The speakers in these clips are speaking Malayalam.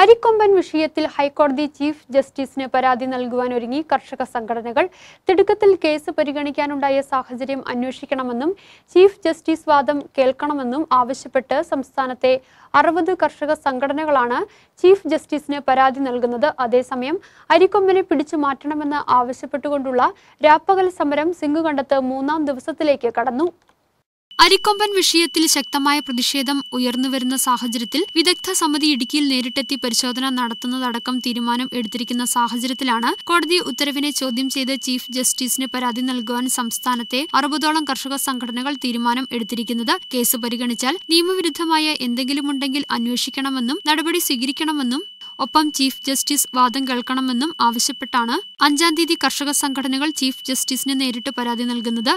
അരിക്കൊമ്പൻ വിഷയത്തിൽ ഹൈക്കോടതി ചീഫ് ജസ്റ്റിസിന് പരാതി നൽകുവാനൊരുങ്ങി കർഷക സംഘടനകൾ. തിടുക്കത്തിൽ കേസ് പരിഗണിക്കാനുണ്ടായ സാഹചര്യം അന്വേഷിക്കണമെന്നും ചീഫ് ജസ്റ്റിസ് വാദം കേൾക്കണമെന്നും ആവശ്യപ്പെട്ട് സംസ്ഥാനത്തെ 60 കർഷക സംഘടനകളാണ് ചീഫ് ജസ്റ്റിസിന് പരാതി നൽകുന്നത്. അതേസമയം അരിക്കൊമ്പനെ പിടിച്ചു മാറ്റണമെന്ന് ആവശ്യപ്പെട്ടുകൊണ്ടുള്ള രാപ്പകൽ സമരം സിംഗുകണ്ടത്ത് 3ാം ദിവസത്തിലേക്ക് കടന്നു. അരിക്കൊമ്പൻ വിഷയത്തിൽ ശക്തമായ പ്രതിഷേധം ഉയർന്നുവരുന്ന സാഹചര്യത്തിൽ വിദഗ്ധ സമിതി ഇടുക്കിയിൽ നേരിട്ടെത്തി പരിശോധന നടത്തുന്നതടക്കം തീരുമാനം എടുത്തിരിക്കുന്ന സാഹചര്യത്തിലാണ് കോടതി ഉത്തരവിനെ ചോദ്യം ചെയ്ത് ചീഫ് ജസ്റ്റിസിന് പരാതി നൽകുവാൻ സംസ്ഥാനത്തെ 60ഓളം കർഷക സംഘടനകൾ തീരുമാനം എടുത്തിരിക്കുന്നത്. കേസ് പരിഗണിച്ചാൽ നിയമവിരുദ്ധമായ എന്തെങ്കിലുമുണ്ടെങ്കിൽ അന്വേഷിക്കണമെന്നും നടപടി സ്വീകരിക്കണമെന്നും ഒപ്പം ചീഫ് ജസ്റ്റിസ് വാദം കേൾക്കണമെന്നും ആവശ്യപ്പെട്ടാണ് 5-ാം തീയതി കർഷക സംഘടനകൾ ചീഫ് ജസ്റ്റിസിന് നേരിട്ട് പരാതി നൽകുന്നത്.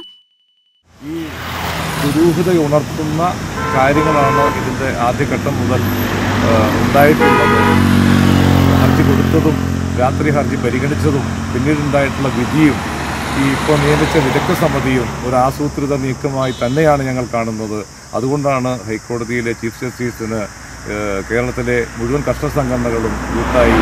ദുരൂഹതയുണർത്തുന്ന കാര്യങ്ങളാണ് ഇതിൻ്റെ ആദ്യഘട്ടം മുതൽ ഉണ്ടായിട്ടുള്ളത്. ഹർജി കൊടുത്തതും രാത്രി ഹർജി പരിഗണിച്ചതും പിന്നീടുണ്ടായിട്ടുള്ള വിധിയും ഇപ്പോൾ നിയമിച്ച വിദഗ്ധ സമിതിയും ഒരു ആസൂത്രിത നീക്കമായി തന്നെയാണ് ഞങ്ങൾ കാണുന്നത്. അതുകൊണ്ടാണ് ഹൈക്കോടതിയിലെ ചീഫ് ജസ്റ്റിസിന് കേരളത്തിലെ മുഴുവൻ കർഷക സംഘടനകളും കൂട്ടായി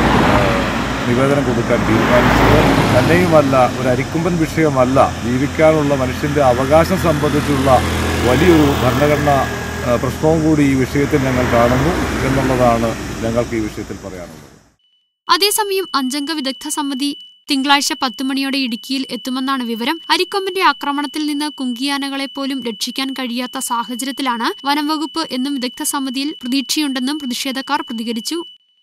നിവേദനം കൊടുക്കാൻ തീരുമാനിച്ചത്. തന്നെയുമല്ല, ഒരു അരിക്കൊമ്പൻ വിഷയമല്ല, ജീവിക്കാനുള്ള മനുഷ്യൻ്റെ അവകാശം സംബന്ധിച്ചുള്ള വലിയൊരു ഭരണഘടനാ പ്രശ്നവും കൂടി ഈ വിഷയത്തിൽ ഞങ്ങൾ കാണുന്നു എന്നുള്ളതാണ് ഞങ്ങൾക്ക് ഈ വിഷയത്തിൽ പറയാനുള്ളത്. അതേസമയം 5-അംഗ വിദഗ്ധ സമിതി തിങ്കളാഴ്ച 10 മണിയോടെ ഇടുക്കിയിൽ എത്തുമെന്നാണ് വിവരം. അരിക്കൊമ്പന്റെ ആക്രമണത്തിൽ നിന്ന് കുങ്കിയാനകളെപ്പോലും രക്ഷിക്കാൻ കഴിയാത്ത സാഹചര്യത്തിലാണ് വനംവകുപ്പ് എന്നും വിദഗ്ധ സമിതിയിൽ പ്രതീക്ഷയുണ്ടെന്നും പ്രതിഷേധക്കാർ പ്രതികരിച്ചു.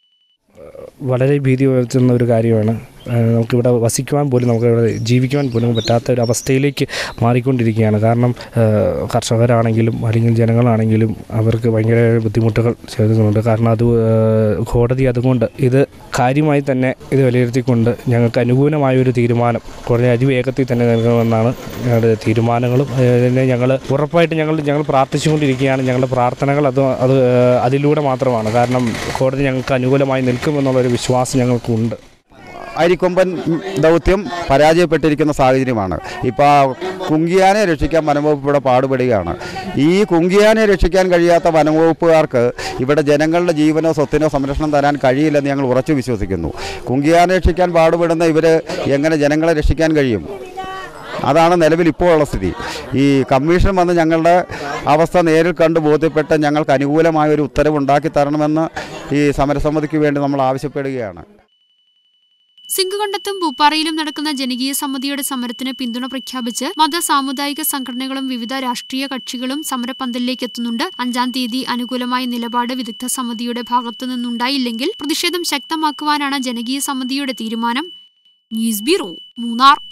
വളരെ ഭീതി ഉയർത്തുന്ന ഒരു കാര്യമാണ്. നമുക്കിവിടെ വസിക്കുവാൻ പോലും നമുക്കിവിടെ ജീവിക്കുവാൻ പോലും പറ്റാത്ത ഒരു അവസ്ഥയിലേക്ക് മാറിക്കൊണ്ടിരിക്കുകയാണ്. കാരണം കർഷകരാണെങ്കിലും അല്ലെങ്കിൽ ജനങ്ങളാണെങ്കിലും അവർക്ക് ഭയങ്കര ബുദ്ധിമുട്ടുകൾ ചെലുത്തുന്നുണ്ട്. കാരണം അത് കോടതി അതുകൊണ്ട് ഇത് കാര്യമായി തന്നെ ഇത് വിലയിരുത്തിക്കൊണ്ട് ഞങ്ങൾക്ക് അനുകൂലമായൊരു തീരുമാനം കോടതി അതിവേഗത്തിൽ തന്നെ നൽകണമെന്നാണ് ഞങ്ങളുടെ തീരുമാനങ്ങളും. അതിനെ ഞങ്ങൾ ഉറപ്പായിട്ട് ഞങ്ങൾ പ്രാർത്ഥിച്ചുകൊണ്ടിരിക്കുകയാണ്. ഞങ്ങളുടെ പ്രാർത്ഥനകൾ അതിലൂടെ മാത്രമാണ്. കാരണം കോടതി ഞങ്ങൾക്ക് അനുകൂലമായി നിൽക്കുമെന്നുള്ളൊരു വിശ്വാസം ഞങ്ങൾക്കുണ്ട്. അരിക്കൊമ്പൻ ദൗത്യം പരാജയപ്പെട്ടിരിക്കുന്ന സാഹചര്യമാണ്. ഇപ്പോൾ കുങ്കിയാനെ രക്ഷിക്കാൻ വനംവകുപ്പ് ഇവിടെ പാടുപെടുകയാണ്. ഈ കുങ്കിയാനെ രക്ഷിക്കാൻ കഴിയാത്ത വനംവകുപ്പുകാർക്ക് ഇവിടെ ജനങ്ങളുടെ ജീവനോ സ്വത്തിനോ സംരക്ഷണം തരാൻ കഴിയില്ലെന്ന് ഞങ്ങൾ ഉറച്ചു വിശ്വസിക്കുന്നു. കുങ്കിയാനെ രക്ഷിക്കാൻ പാടുപെടുന്ന ഇവർ എങ്ങനെ ജനങ്ങളെ രക്ഷിക്കാൻ കഴിയും? അതാണ് നിലവിൽ ഇപ്പോൾ ഉള്ള സ്ഥിതി. ഈ കമ്മീഷൻ വന്ന് ഞങ്ങളുടെ അവസ്ഥ നേരിൽ കണ്ട് ബോധ്യപ്പെട്ട് ഞങ്ങൾക്ക് അനുകൂലമായ ഒരു ഉത്തരവുണ്ടാക്കി തരണമെന്ന് ഈ സമരസമിതിക്ക് വേണ്ടി നമ്മൾ ആവശ്യപ്പെടുകയാണ്. സിംഗുകണ്ടത്തും പൂപ്പാറയിലും നടക്കുന്ന ജനകീയ സമിതിയുടെ സമരത്തിന് പിന്തുണ പ്രഖ്യാപിച്ച് സാമുദായിക സംഘടനകളും വിവിധ രാഷ്ട്രീയ കക്ഷികളും സമരപന്തലിലേക്ക് എത്തുന്നുണ്ട്. 5-ാം തീയതി അനുകൂലമായ നിലപാട് വിദഗ്ധ സമിതിയുടെ ഭാഗത്തു നിന്നുണ്ടായില്ലെങ്കിൽ പ്രതിഷേധം ശക്തമാക്കുവാനാണ് ജനകീയ സമിതിയുടെ തീരുമാനം. News bureau, Munnar.